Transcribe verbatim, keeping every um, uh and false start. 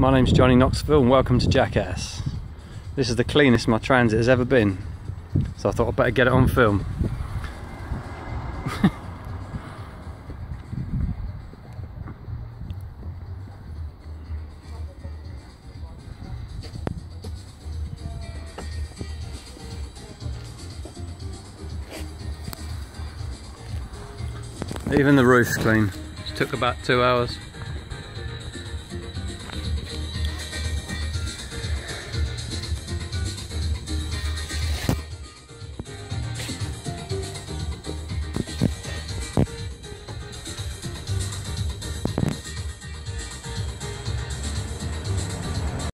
my name's Johnny Knoxville and welcome to Jackass. This is the cleanest my Transit has ever been, so I thought I'd better get it on film. Even the roof's clean. It took about two hours.